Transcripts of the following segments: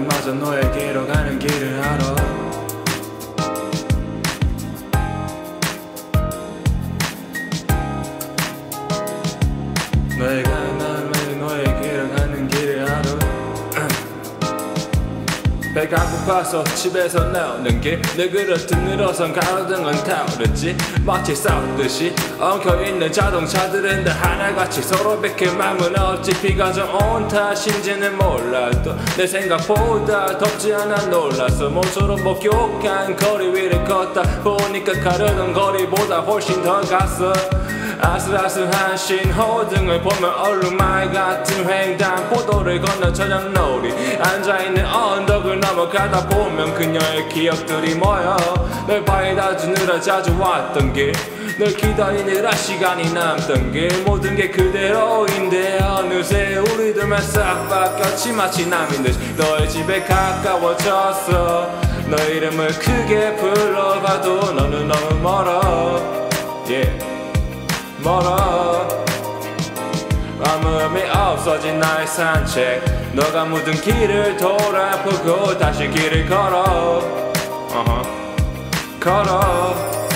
나마저 너에게로 가는 길을 알아. 너에게로 가는 길을 알아. 배가 고파서 집에서 나오는 길 내 그릇 늘어선 가로등은 타오르지. 마치 싸우듯이 엉켜있는 자동차들은 다 하나같이 서로 베껴 맘은 어찌 비가 좀 온 탓인지는 몰라도 내 생각보다 덥지 않아 놀랐어. 모처럼 목욕한 거리 위를 걷다 보니까 가려던 거리보다 훨씬 더 갔어. 아슬아슬한 신호등을 보면 얼룩말 같은 횡단보도를 건너 저녁놀이 앉아있는 언덕을 넘어가다 보면 그녀의 기억들이 모여. 널 바에다 주느라 자주 왔던 길, 널 기다리느라 시간이 남던 길, 모든 게 그대로인데 어느새 우리들만 싹 바뀌었지. 마치 남인 듯이 너의 집에 가까워졌어. 너 이름을 크게 불러봐도 너는 너무 멀어. 멀어. 아무 의미 없어진 나의 산책, 너가 묻은 길을 돌아보고 다시 길을 걸어. 걸어.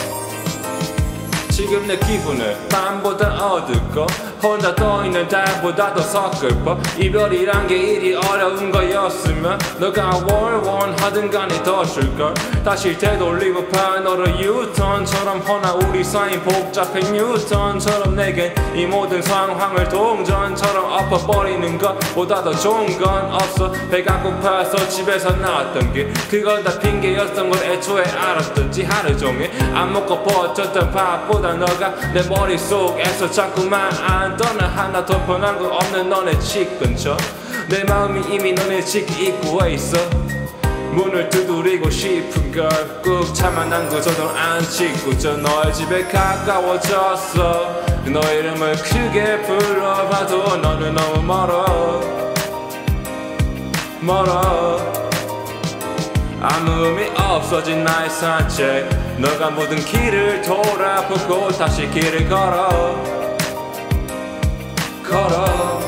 지금 내 기분은 밤보다 어둡고 혼자 떠있는 달보다 더 서글퍼. 이별이란 게 이리 어려운 거였으면 너가 뭘 원하든 간에 더 줄걸. 다시 되돌리고 너를 유턴처럼 허나 우리 사이인 복잡한 뉴턴처럼 내겐 이 모든 상황을 동전처럼 엎어버리는 것보다 더 좋은 건 없어. 배가 고파서 집에서 나왔던 길, 그건 다 핑계였던 걸 애초에 알았던지. 하루 종일 안 먹고 버텼던 밥보다 너가 내 머릿속에서 자꾸만 안 떠나. 하나도 변한 거 없는 너네 집 근처 내 마음이 이미 너네 집 입구에 있어. 문을 두드리고 싶은 걸 꾹 참아 난 그저도 안 짓고 저 너의 집에 가까워졌어. 너 이름을 크게 불러봐도 너는 너무 멀어. 멀어. 아무 의미 없어진 나의 산책, 너가 묻은 길을 돌아보고 다시 길을 걸어. 걸어.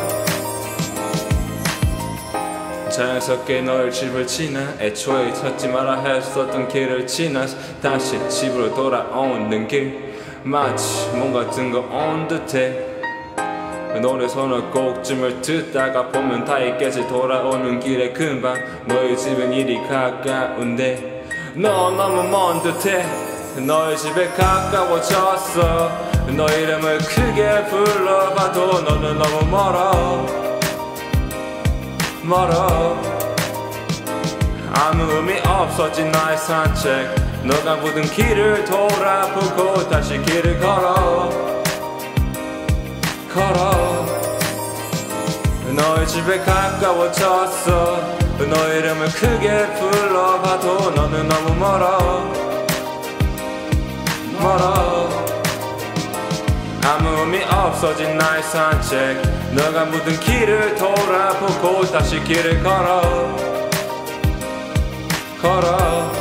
자연스럽게 너의 집을 지나 애초에 찾지 말아 했었던 길을 지나 다시 집으로 돌아오는 길, 마치 뭔가 든 거 온 듯해. 노래 선을 꼭쯤을 듣다가 보면 다 있겠지. 돌아오는 길에 금방 너의 집은 이리 가까운데 너 너무 먼 듯해. 너의 집에 가까워졌어. 너 이름을 크게 불러봐도 너는 너무 멀어. 멀어. 아무 의미 없어진 나의 산책, 너가 묻은 길을 돌아보고 다시 길을 걸어. 걸어. 너의 집에 가까워졌어. 너 이름을 크게 불러봐도 너는 너무 멀어. 멀어. 아무 의미 없어진 나의 산책, 너가 묻은 길을 돌아보고 다시 길을 걸어. 걸어.